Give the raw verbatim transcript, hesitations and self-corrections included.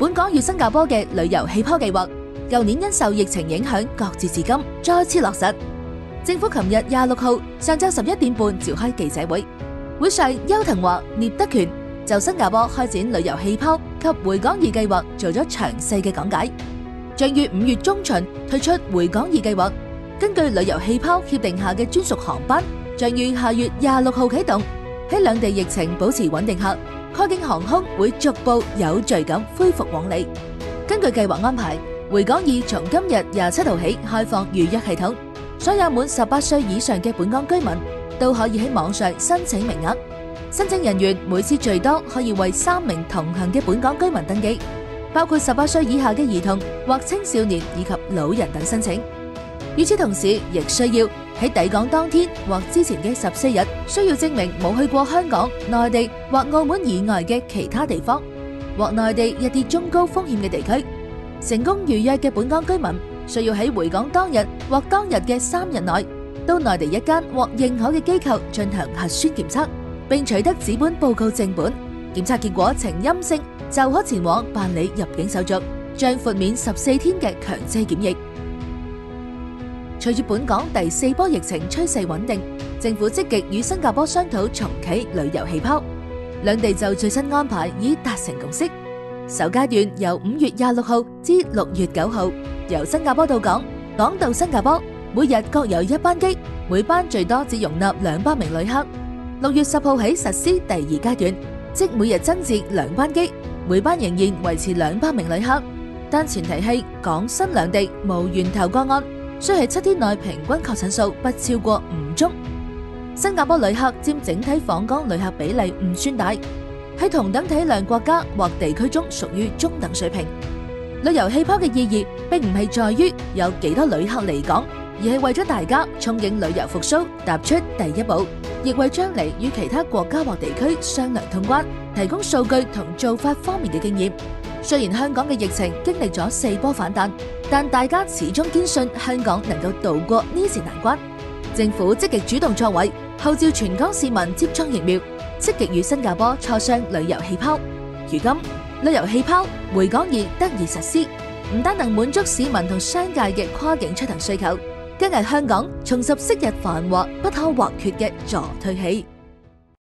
本港與新加坡嘅旅遊氣泡計劃，舊年因受疫情影響擱置至今，再次落實。政府琴日廿六號上晝十一點半召開記者會，會上邱騰華、聶德權就新加坡開展旅遊氣泡及回港易計劃做咗詳細嘅講解，將於五月中旬推出回港易計劃。根據旅遊氣泡協定下嘅專屬航班，將於下月廿六號啟動。喺兩地疫情保持穩定下，跨境航空會逐步有序咁恢復往嚟。根據計劃安排，回港易從今日廿七號起開放預約系統，所有滿十八歲以上嘅本港居民都可以喺網上申請名額。申請人員每次最多可以為三名同行嘅本港居民登記，包括十八歲以下嘅兒童或青少年以及老人等申請。與此同時，亦需要喺抵港當天或之前嘅十四日，需要證明冇去過香港、內地或澳門以外嘅其他地方，或內地一啲中高風險嘅地區。成功預約嘅本港居民需要喺回港當日或當日嘅三日內，到內地一間獲認可嘅機構進行核酸檢測，並取得紙本報告正本，檢測結果呈陰性，就可前往辦理入境手續，將豁免十四天嘅強制檢疫。隨住本港第四波疫情趨勢穩定，政府積極與新加坡商討重啟旅遊氣泡，兩地就最新安排已達成共識。首階段由五月廿六號至六月九號，由新加坡到港，港到新加坡，每日各有一班機，每班最多只容納兩百名旅客。六月十號起實施第二階段，即每日增至兩班機，每班仍然維持兩百名旅客，但前提係港新兩地無源頭個案。需喺七天內平均確診數不超過五宗。新加坡旅客佔整體訪港旅客比例唔算大，喺同等體量國家或地區中屬於中等水平。旅遊氣泡嘅意義並唔係在於有幾多旅客嚟港，而係為咗大家憧憬旅遊復甦踏出第一步，亦為將嚟與其他國家或地區商量通關，提供數據同做法方面嘅經驗。雖然香港嘅疫情經歷咗四波反彈，但大家始終堅信香港能夠渡過呢次難關。政府積極主動作為，號召全港市民接種疫苗，積極與新加坡磋商旅遊氣泡。如今旅遊氣泡回港易得以實施，唔單能滿足市民同商界嘅跨境出行需求，更係香港重拾昔日繁華不可或缺嘅助推器。